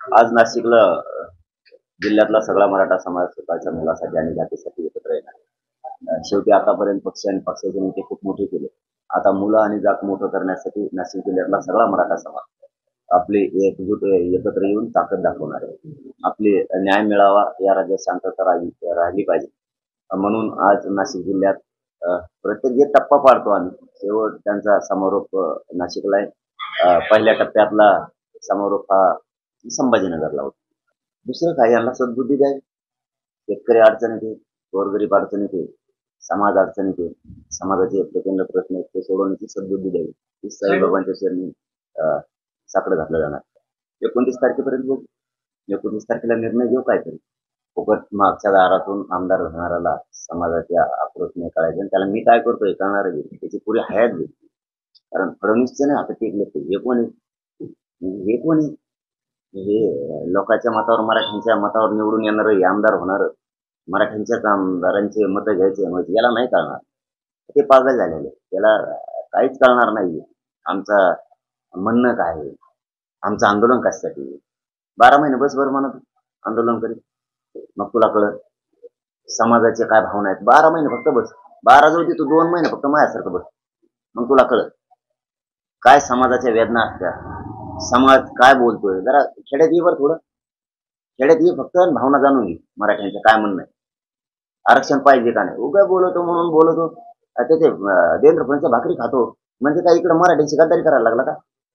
आज नाशिकला जिल्ह्यातला सगळा मराठा समाज स्वतःच्या मुलासाठी आणि जातीसाठी एकत्र येणार आहे. शेवटी आतापर्यंत पक्ष आणि पक्षाचे नेते खूप मोठे केले. आता मुलं आणि जात मोठं करण्यासाठी नाशिक जिल्ह्यातला सगळा मराठा समाज आपली एकजूट एकत्र येऊन ताकद दाखवणार आहे. आपली न्याय मिळावा, या राज्यात शांतता राहिली पाहिजे म्हणून आज नाशिक जिल्ह्यात प्रत्येक जे टप्पा पाडतो आम्ही शेवट त्यांचा समारोप नाशिकला आहे. पहिल्या टप्प्यातला समारोप हा संभाजीनगरला होता. दुसरं काय, यांना सद्बुद्धी द्यावी. शेतकरी अडचणीत आहे, गोरगरीब अडचणीत आहे, समाज अडचणीत आहे, समाजाचे प्रचंड प्रश्न आहेत ते सोडवण्याची सद्बुद्धी द्यावी. ही साईबाबांच्या चरणी साकडं घातलं जाणार. 29 तारखेपर्यंत बघू. 29 तारखेला निर्णय घेऊ काहीतरी. फुकट मागच्या दारातून आमदार होणाऱ्याला समाजाच्या आक्रोश नाही कळायचे आणि त्याला मी काय करतोय कळणार आहे. त्याची पुरी हयात घेतली. कारण फडणवीसचे नाही आता टेकले ते. हे कोणी हे कोणी हे लोकांच्या मतावर, मराठ्यांच्या मतावर निवडून येणार आमदार होणार, मराठ्यांच्याच आमदारांचे मतं घ्यायचे म्हणजे याला नाही कळणार. ते पागल झालेले, त्याला काहीच कळणार नाही. आमचा म्हणणं काय आहे, आमचं आंदोलन कशासाठी. 12 महिने बसभर म्हणत आंदोलन करीत, मग तुला कळत समाजाचे काय भावना आहेत. 12 महिने फक्त बस, 12 जाऊ दे तू, 2 महिने फक्त माझ्यासारखं बस, मग तुला कळत काय समाजाच्या वेदना असतात, समाज काय बोलतोय. जरा खेड्यात ये, बरं थोडं खेड्यात ये, फक्त भावना जाणून घे मराठ्यांचं काय म्हणणं आहे. आरक्षण पाहिजे का नाही. उगा बोलतो म्हणून बोलतो. ते देवेंद्र फडणवीसच्या भाकरी खातो म्हणजे काय इकडे मराठ्यांची गद्दारी करायला लागला का.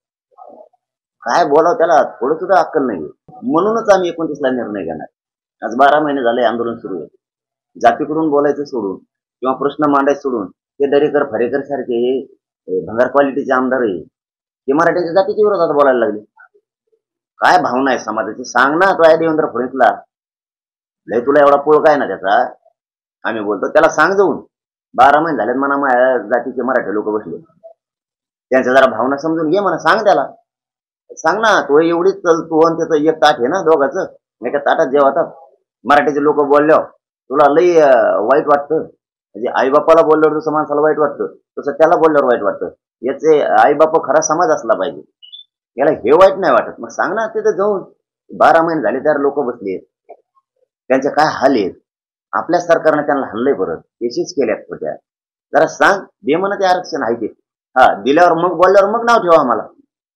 काय बोलावं त्याला थोडं सुद्धा अक्कल नाही. म्हणूनच आम्ही 29ला निर्णय घेणार. आज 12 महिने झाले आंदोलन सुरू आहे. जातीकडून बोलायचं सोडून किंवा प्रश्न मांडायचं सोडून ते दरेकर फरेकर सारखे भंगार क्वालिटीचे आमदार आहे, ते मराठ्यांच्या जातीच्या विरोधात बोलायला लागले. काय भावना आहे समाजाची सांग ना. तो आहे देवेंद्र फडणवीसला लय तुला एवढा पोळ काय ना त्याचा. आम्ही बोलतो त्याला सांग जाऊन. 12 महिने झालेत म्हणा माझ्या जातीचे मराठी लोक बसले, त्यांच्या जरा भावना समजून घे म्हणा. सांग त्याला, सांग ना. तो एवढीच तू आणि त्याचं एक ताट आहे ना दोघांचं, एका ताटात जेवतात. मराठीचे लोक बोलल्यावर तुला लई वाईट वाटतं. म्हणजे आई बापाला बोलल्यावर जसं माणसाला वाईट वाटतं तसं त्याला बोलल्यावर वाईट वाटतं. याचे आई बाप खरा समाज असला पाहिजे, याला हे वाईट नाही वाटत. मग सांग ना तिथे जाऊन. 12 महिने झाले त्यावर लोक बसले, त्यांचे काय हाल आहेत. आपल्या सरकारने त्यांना हल्लय परत केसेस केल्यात खोट्या. जरा सांग दे म्हणा ते आरक्षण आहे ते. हा दिल्यावर मग बोलल्यावर मग नाव ठेवा आम्हाला.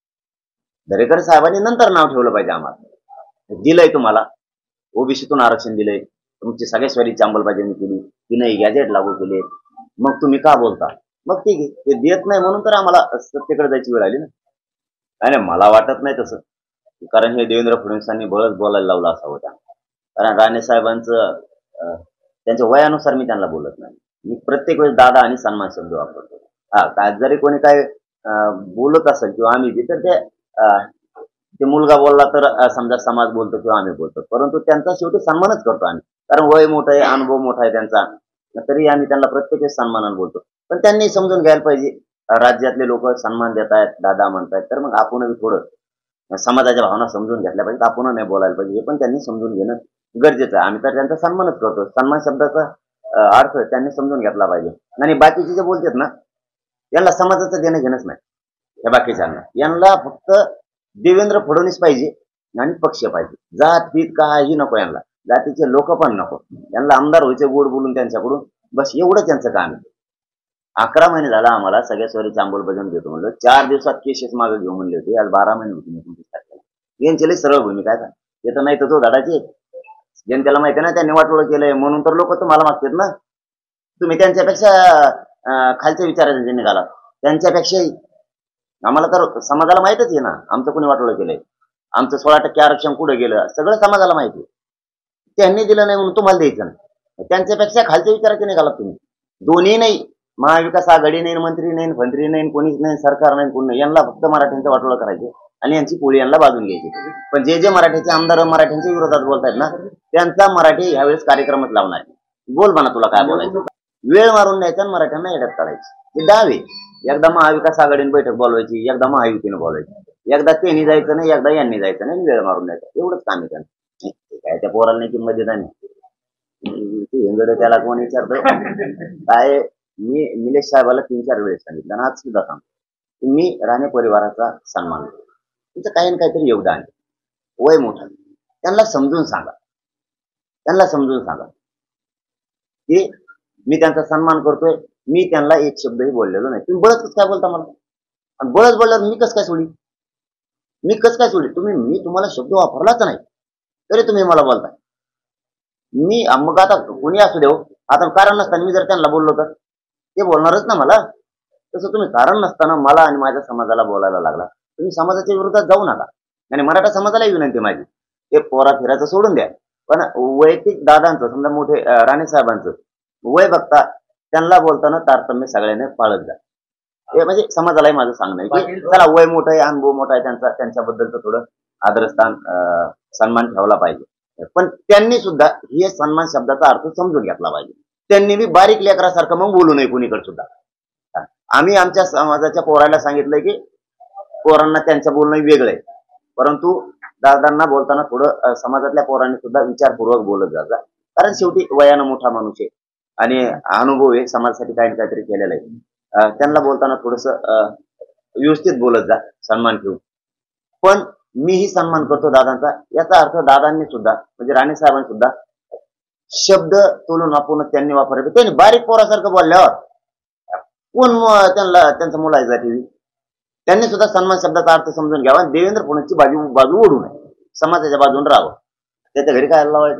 दरेकर साहेबांनी नंतर नाव ठेवलं पाहिजे आम्हाला. दिलंय तुम्हाला, ओबीसीतून आरक्षण दिलंय, तुमची सगळ्या अंमलबजावणी केली, तिने गॅजेट लागू केले, मग तुम्ही का बोलता. मग ठीक आहे, ते देत नाही म्हणून तर आम्हाला सत्तेकडे जायची वेळ आली ना. नाही मला वाटत नाही तसं, कारण हे देवेंद्र फडणवीसांनी बळच बोलायला लावलं असा होता. कारण राणे साहेबांचं त्यांच्या वयानुसार मी त्यांना बोलत नाही. मी प्रत्येक वेळेस दादा आणि सन्मान शब्द वापरतो. हा काय जरी कोणी काय बोलत असेल किंवा आम्ही तर ते मुलगा बोलला तर समजा समाज बोलतो किंवा आम्ही बोलतो, परंतु त्यांचा शेवटी सन्मानच करतो आम्ही. कारण वय मोठं आहे, अनुभव मोठा आहे त्यांचा, तरी आम्ही त्यांना प्रत्येक वेळेस सन्मानाने बोलतो. पण त्यांनी समजून घ्यायला पाहिजे, राज्यातले लोक सन्मान देत आहेत, दादा म्हणतायत, तर मग आपण थोडं समाजाच्या भावना समजून घेतल्या पाहिजे. आपण नाही बोलायला पाहिजे, हे पण त्यांनी समजून घेणं गरजेचं आहे. आम्ही तर त्यांचा सन्मानच करतो. सन्मान शब्दाचा अर्थ त्यांनी समजून घेतला पाहिजे. आणि बाकीचे जे बोलतात ना, यांना समाजाचं देणं घेणंच नाही. या बाकीच्यांना यांना फक्त देवेंद्र फडणवीस पाहिजे आणि पक्ष पाहिजे. जात पीत काही नको यांना, जातीचे लोक पण नको. यांना आमदार व्हायचे गोड बोलून त्यांच्याकडून, बस एवढं त्यांचं काम आहे. 11 महिने झाला आम्हाला सगळ्या स्वारीची अंमलबजावणी देतो म्हणलं. 4 दिवसात केसेस मागे घेऊ म्हणले होते. आज 12 महिने होते. 29 तारखेला यांची सरळ भूमिका आहे. ते तर नाही तर तो धडाचे जनतेला माहिती ना त्यांनी वाटोळं केलंय म्हणून तर लोक तुम्हाला मागतात ना. तुम्ही त्यांच्यापेक्षा खालच्या विचाराचे निघाला. त्यांच्यापेक्षाही आम्हाला तर समाजाला माहितच आहे ना आमचं कोणी वाटोळं केलंय. आमचं 16% आरक्षण कुठे गेलं सगळं समाजाला माहिती आहे. त्यांनी दिलं नाही म्हणून तुम्हाला द्यायचं नाही. त्यांच्यापेक्षा खालच्या विचाराचे निघाला तुम्ही. दोन्ही नाही, महाविकास आघाडी नाही, मंत्री नाही, मंत्री नाही, कोणीच नाही, सरकार नाही, कोणी नाही. यांना फक्त मराठ्यांचं वाटोळं करायचे आणि यांची पोळी यांना बाजून घ्यायची. पण जे जे मराठ्याचे आमदार मराठ्यांच्या विरोधात बोलतायत ना, त्यांचा मराठी यावेळेस कार्यक्रमच लावणार. बोल म्हणा तुला काय बोलायचं. वेळ मारून द्यायचा आणि मराठ्यांना येड्यात काढायची. ते डावे एकदा महाविकास आघाडीने बैठक बोलवायची, एकदा महायुतीने बोलवायची, एकदा त्यांनी जायचं नाही, एकदा यांनी जायचं नाही, वेळ मारून द्यायचा. एवढंच काम आहे त्यांचं. काय त्या पोराला नाही किंमत देत नाही. त्याला कोण विचारतो काय. मी निलेश साहेबाला 3-4 वेळेस सांगितलं आणि आज सुद्धा सांगतो, मी राणे परिवाराचा सन्मान करतो. तुमचं काही ना काहीतरी योगदान आहे. वय मोठं, त्यांना समजून सांगा, की मी त्यांचा सन्मान करतोय, मी त्यांना एक शब्दही बोललेलो नाही. तुम्ही बळच कसं काय बोलता मला? आणि बळच बोलल्यावर मी कसं काय सोडी? मी तुम्हाला शब्द वापरलाच नाही तरी तुम्ही मला बोलताय. मग आता कोणी असू देऊ, आता कारण नसताना मी जर त्यांना बोललो तर ते बोलणारच ना मला. तसं तुम्ही कारण नसताना मला आणि माझ्या समाजाला बोलायला लागला. तुम्ही समाजाच्या विरोधात जाऊ नका. आणि मराठा समाजालाही विनंती माझी, ते पोरा फिरायचं सोडून द्या. पण वैयक्तिक दादांचं, समजा मोठे राणे साहेबांचं वय बघता त्यांना बोलताना तारतम्य सगळ्यांनी पाळत जा. हे म्हणजे समाजालाही माझं सांगणं आहे की चला, वय मोठं आहे, अनुभव मोठा आहे त्यांचा, त्यांच्याबद्दलचं थोडं आदरस्थान, सन्मान ठेवला पाहिजे. पण त्यांनी सुद्धा हे सन्मान शब्दाचा अर्थ समजून घेतला पाहिजे. त्यांनी बी बारीक लेकरासारखं मग बोलू नये कुणीकडे सुद्धा. आम्ही आमच्या समाजाच्या पोराला सांगितलंय की पोरांना त्यांचं बोलणं वेगळं आहे, परंतु दादांना बोलताना थोडं समाजातल्या पोरांनी सुद्धा विचारपूर्वक बोलत जा. कारण शेवटी वयानं मोठा माणूस आहे आणि अनुभव आहे, समाजासाठी काही ना काहीतरी केलेलं आहे. त्यांना बोलताना थोडस व्यवस्थित बोलत जा, सन्मान ठेवून. पण मीही सन्मान करतो दादांचा, याचा अर्थ दादांनी सुद्धा, म्हणजे राणे साहेबांनी सुद्धा शब्द तोलून आपण त्यांनी वापरले. त्यांनी बारीक पोरासारखं बोलल्यावर कोण त्यांचा मुलायचा टीव्ही. त्यांनी सुद्धा सन्मान शब्दाचा अर्थ समजून घ्यावा आणि देवेंद्र फडणवीसची बाजू ओढू नये, समाजाच्या बाजून राहावं. त्याच्या घरी काय लावायचं,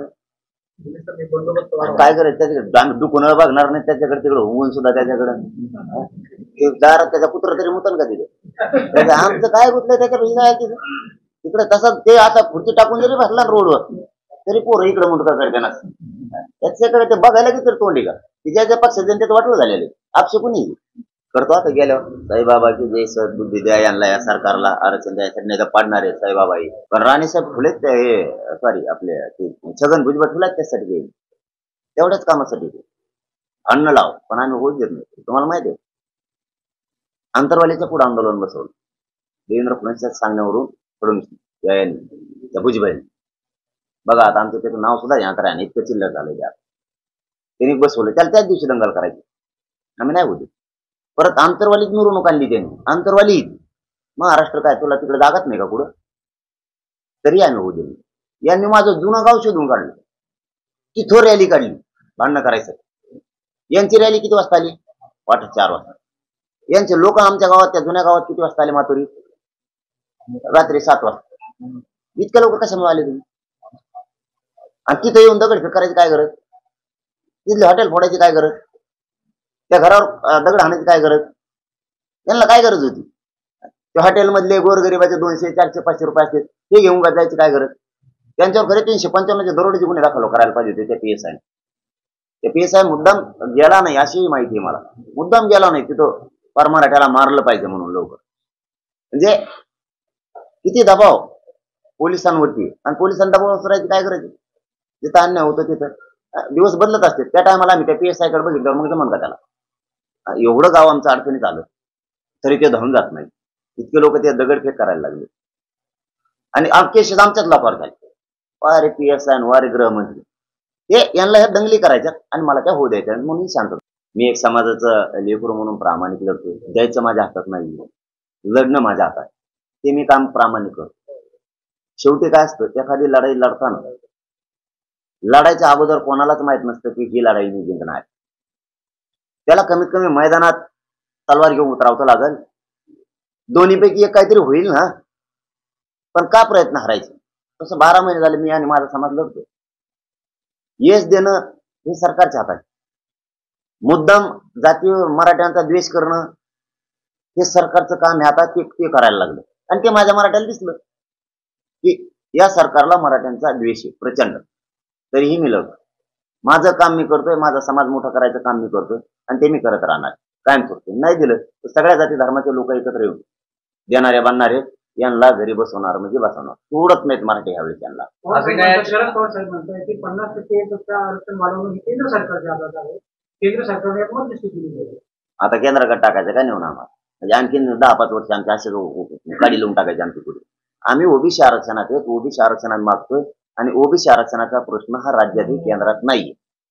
काय करायचं, त्याच्याकडे दुखून बघणार नाही, त्याच्याकडे तिकडे होऊन सुद्धा त्याच्याकडे दारात त्याचा कुत्र तरी मुतन का तिथे. त्याचं आमचं काय गुतलंय त्याच्यापेक्षा काय तिथं, तिकडे तसं ते आता खुर्ची टाकून जरी बसला रोडवर तरी पोरं इकडे मुंडका करते ना. त्याच्याकडे ते बघायला किती तोंडी का, तिच्या पक्ष जनतेत वाटलं झालेले आपसे कुणी करतो. आता गेल्यावर साईबाबा की जय सद्बुद्धी द्या यांना, या सरकारला आरक्षण द्यायसाठी, नाही तर पाडणार आहे साईबाबाई. पण राणेसाहेब फुलेच हे सॉरी आपले छगन भुजबळ फुलाच त्यासाठी गेले, तेवढ्याच कामासाठी ते अन्न लाव. पण आम्ही होत देत नाही. तुम्हाला माहिती आहे, आंतरवालीच्या पुढे आंदोलन बसवलं देवेंद्र फडणवीसच्या सांगण्यावरून, फडणवीस त्या भुजबळ. बघा आता आमचं त्याचं नाव सुद्धा यांतर आहे, इतकं चिल्लर झालं त्यात. त्यांनी बसवलं, त्याला त्याच दिवशी दंगल करायची, आम्ही नाही होते. परत आंतरवालीत मिरवणूक आणली त्यांनी, आंतरवाली महाराष्ट्र काय तुला तिकडे जागाच नाही का पुढं, तरी आम्ही होऊ दिली. यांनी माझं जुनं गाव शोधून काढलं, तिथं रॅली काढली भांडणं करायचं. यांची रॅली किती वाजता आली, वाटत 4 वाजता. यांचे लोक आमच्या गावात, त्या जुन्या गावात किती वाजता आले माथुरी, रात्री 7 वाजता. इतक्या लोक कशामुळे आले तुम्ही? आणि तिथं येऊन दगडफेक करायची काय गरज, तिथले हॉटेल फोडायची काय गरज, त्या घरावर दगड हाणायची काय गरज, यांना काय गरज होती? त्या हॉटेलमधले गोरगरिबाचे 200, 400, 500 रुपये असते, ते घेऊन जायची काय गरज? त्यांच्यावर खरे 355 दरोडेचे गुन्हे दाखल करायला पाहिजे होते त्या PSI. त्या PSI मुद्दाम गेला नाही अशी माहिती आहे मला, मुद्दाम गेला नाही तिथं, पर मराठ्याला मारलं पाहिजे म्हणून लवकर. म्हणजे किती दबाव पोलिसांवरती, आणि पोलिसांना दबाव करायची काय गरज? जिथं अन्याय होतं तिथं दिवस बदलत असते. त्या टायमाला आम्ही त्या PSI कडे बघितल्यावर मग जमन का त्याला? एवढं गाव आमचं अडचणीत आलं तरी ते धावून जात नाही, इतके लोक ते दगडफेक करायला लागले. आणि केसेस आमच्याच लोकांवर झाले, वारे PSI वारे गृहमंत्री, हे यांना ह्या दंगली करायच्या आणि मला त्या होऊ द्यायच्या म्हणून शांत. मी एक समाजाचं लेकरू म्हणून प्रामाणिक लढतो, द्यायचं माझ्या हातात नाही, लढणं माझ्या हातात, ते मी काम प्रामाणिक करतो. शेवटी काय असतं, एखादी लढाई लढताना लढायच्या अगोदर कोणालाच माहित नसतं की ही लढाई मी जिंकणार. त्याला कमीत कमी मैदानात तलवार घेऊन उतरावं लागेल, दोन्हीपैकी एक काहीतरी होईल ना. पण का प्रयत्न हरायचे? तसं 12 महिने झाले मी आणि माझा समाज लढतो. यश देणं हे सरकारच्या हातात, मुद्दाम जातीय मराठ्यांचा द्वेष करणं हे सरकारचं काम आहे. आता ते करायला लागलं आणि ते माझ्या मराठ्याला दिसलं की या सरकारला मराठ्यांचा द्वेष आहे प्रचंड, तरीही मी लढतो. माझं काम मी करतोय, माझा समाज मोठा करायचं काम मी करतोय आणि ते मी करत राहणार कायम करतोय. नाही दिलं तर सगळ्या जाती धर्माचे लोक एकत्र येऊन देणारे बांधणारे यांना घरी बसवणार म्हणजे बसवणार, सोडत नाहीत मराठी ह्यावेळी त्यांना. शरद पवार साहेब म्हणतात की 50% आरक्षण वाढवणं ही केंद्र सरकारच्या हातात आहे, केंद्र सरकारने एक मध्यस्थी केली आहे. आता केंद्राकडे टाकायचं काय नेऊन आम्हाला, म्हणजे आणखी 10-5 वर्ष आमच्या असे गाडी लावून टाकायची आमची पुढे. आम्ही ओबीसी आरक्षणात एक ओबीसी आरक्षणात मागतोय आणि ओबीसी आरक्षणाचा प्रश्न हा राज्यातील केंद्रात नाहीये.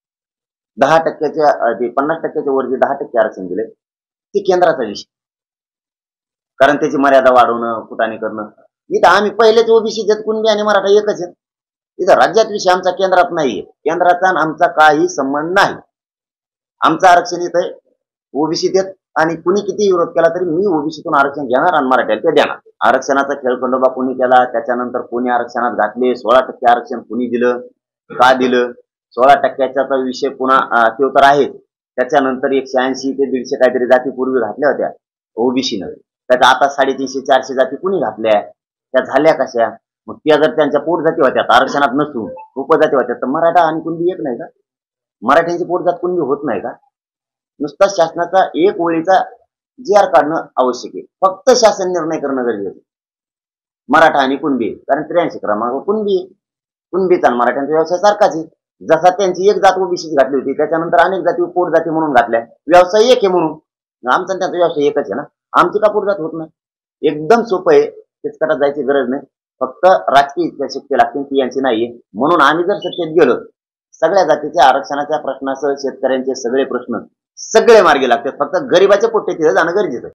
10%च्या 50%च्या वर जे 10% आरक्षण दिले ते केंद्राचा विषय, कारण त्याची मर्यादा वाढवणं, कुटाणी करणं इथं आम्ही पहिलेच ओबीसी देत, कुणबी आणि मराठा एकच आहेत. इथं राज्यात विषय आमचा केंद्रात नाहीये. केंद्राचा आणि आमचा काही संबंध नाही. आमचं आरक्षण इथं ओबीसी देत आणि कुणी किती विरोध केला तरी मी ओबीसीतून आरक्षण घेणार आणि मराठ्याला ते देणार. आरक्षणाचा खेळखंडोबा कोणी केला, त्याच्यानंतर कोणी आरक्षणात घातले, 16% आरक्षण कुणी दिलं, का दिलं, 16%चा तर विषय पुन्हा तो तर आहे. त्याच्यानंतर 180 ते 150 काहीतरी जाती पूर्वी घातल्या होत्या ओबीसीनं. त्याच्या आता 350-400 जाती कुणी घातल्या, त्या झाल्या कशा? मग त्या जर त्यांच्या पोट जाती होत्या आरक्षणात नसून उपजाती होत्या तर मराठा आणि कुणबी एक नाही का? मराठ्यांची पोटजात कुणबी होत नाही का? नुसता शासनाचा एक ओळीचा जी आर काढणं आवश्यक आहे. फक्त शासन निर्णय करणं गरजेचं आहे. मराठा आणि कुणबी, कारण 83 क्रमांक कुणबी, कुणबीचा आणि मराठ्यांचा व्यवसाय सारखाच आहे. जसा त्यांची एक जात ओबीसी घातली होती, त्याच्यानंतर अनेक जाती पोट जाती म्हणून घातल्या. व्यवसाय एक आहे म्हणून. आमचा त्यांचा व्यवसाय एकच आहे ना. आमची का पोट जात होत नाही? एकदम सोपं आहे. तेचकटात जायची गरज नाही. फक्त राजकीय इच्छाशक्ती लागते, ती यांची नाहीये. म्हणून आम्ही जर सत्तेत गेलो, सगळ्या जातीच्या आरक्षणाच्या प्रश्नासह शेतकऱ्यांचे सगळे प्रश्न सगळे मार्गी लागतात. फक्त गरिबाच्या पोट्टे तिथे जाणं गरजेचं आहे.